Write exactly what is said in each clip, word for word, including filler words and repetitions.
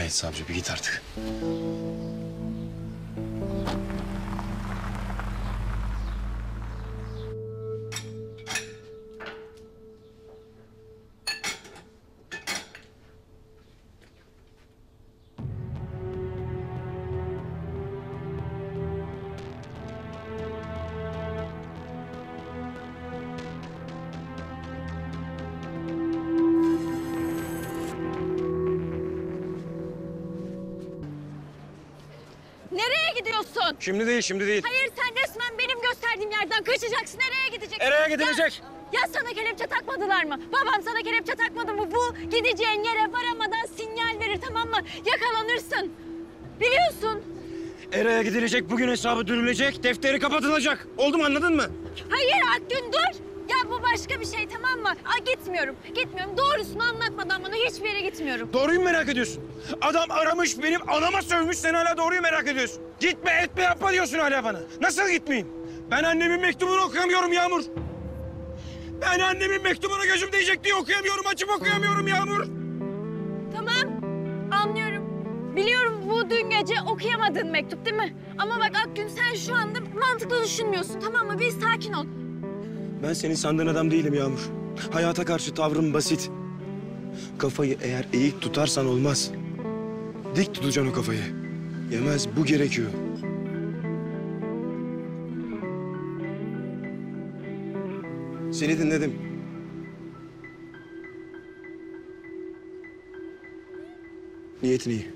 Cahit Savcı bir git artık. Nereye gidiyorsun? Şimdi değil, şimdi değil. Hayır, sen resmen benim gösterdiğim yerden kaçacaksın. Nereye gideceksin? Nereye gidilecek? Ya, ya sana kelepçe takmadılar mı? Babam sana kelepçe takmadı mı? Bu gideceğin yere varamadan sinyal verir, tamam mı? Yakalanırsın. Biliyorsun. Ereğe gidilecek, bugün hesabı dürülecek, defteri kapatılacak. Oldu mu, anladın mı? Hayır Akgün, dur. Ya bu başka bir şey, tamam mı? Aa, gitmiyorum, gitmiyorum. Doğrusunu anlatmadan bana hiçbir yere gitmiyorum. Doğruyu mu merak ediyorsun? Adam aramış, benim anama sövmüş, sen hala doğruyu merak ediyorsun. Gitme, etme, yapma diyorsun hala bana. Nasıl gitmeyeyim? Ben annemin mektubunu okuyamıyorum Yağmur. Ben annemin mektubunu gözüm değecek diye okuyamıyorum, açıp okuyamıyorum Yağmur. Tamam, anlıyorum. Biliyorum bu dün gece okuyamadığın mektup değil mi? Ama bak Akgün, sen şu anda mantıklı düşünmüyorsun, tamam mı? Bir sakin ol. Ben senin sandığın adam değilim Yağmur. Hayata karşı tavrım basit. Kafayı eğer eğik tutarsan olmaz. Dik tutacaksın o kafayı. Yemez, bu gerekiyor. Seni dinledim. Niyetin iyi.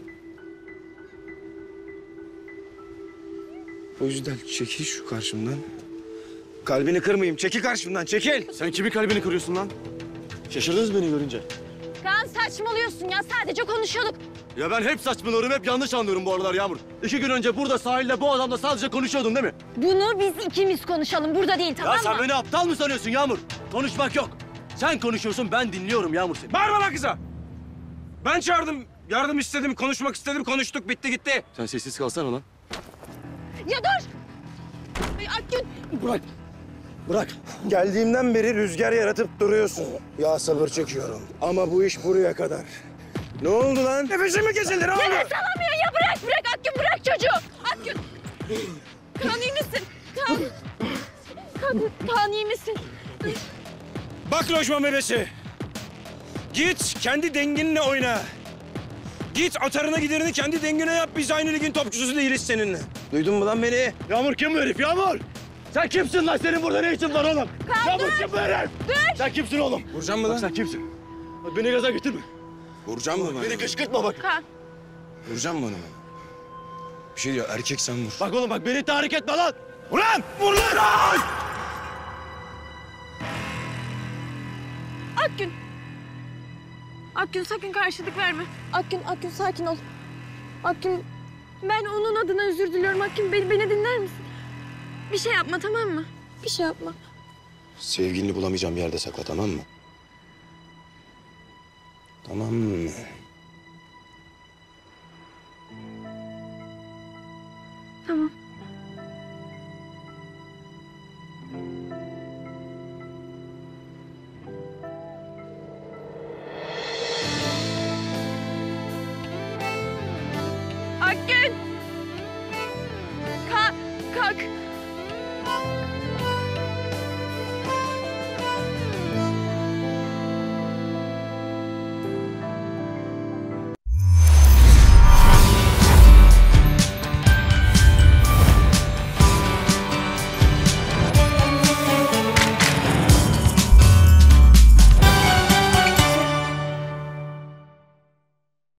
O yüzden çekil şu karşımdan. Kalbini kırmayayım. Çekil karşımdan, çekil. Sen kimin kalbini kırıyorsun lan? Şaşırdınız beni görünce. Kaan saçmalıyorsun ya, sadece konuşuyorduk. Ya ben hep saçmalıyorum, hep yanlış anlıyorum bu aralar Yağmur. İki gün önce burada sahilde bu adamla sadece konuşuyordun değil mi? Bunu biz ikimiz konuşalım, burada değil, tamam Ya mı? sen beni aptal mı sanıyorsun Yağmur? Konuşmak yok. Sen konuşuyorsun, ben dinliyorum Yağmur seni. Bağırma lan kıza. Ben çağırdım, yardım istedim, konuşmak istedim, konuştuk, bitti gitti. Sen sessiz kalsana lan. Ya dur! Ay, Akgün! Bırak. Bırak. Geldiğimden beri rüzgar yaratıp duruyorsun. Ya sabır çekiyorum. Ama bu iş buraya kadar. Ne oldu lan? Nefesim mi kesildi? Ne oldu? Nefes alamıyor ya, bırak bırak Akgün, bırak çocuğu! Akgün! Kaan iyi misin? Kaan! Kaan, Kaan iyi misin? Bak lojman bebesi. Git kendi denginle oyna. Git atarına giderini kendi dengine yap. Biz aynı ligin topçusu değiliz seninle. Duydun mu lan beni? Yağmur kim bu herif Yağmur? Sen kimsin lan? Senin burada ne işin var oğlum? Kaan, Yağmur dur! kim bu herif? Dur! Sen kimsin oğlum? Vuracağım mı Bak lan? sen kimsin? Bak beni gaza getirme. Vuracağım mı bana? Beni kışkırtma bak. Kaan! Vuracağım mı onu? Bir şey diyor, erkek sen vur. Bak oğlum bak beni tahrik etme lan. Ulan! Vur lan! Ay! Akgün! Akgün sakın karşılık verme. Akgün, Akgün sakin ol. Akgün, ben onun adına özür diliyorum. Akgün beni, beni dinler misin? Bir şey yapma, tamam mı? Bir şey yapma. Sevgilini bulamayacağım yerde sakla, tamam mı? Tamam mı? Tamam.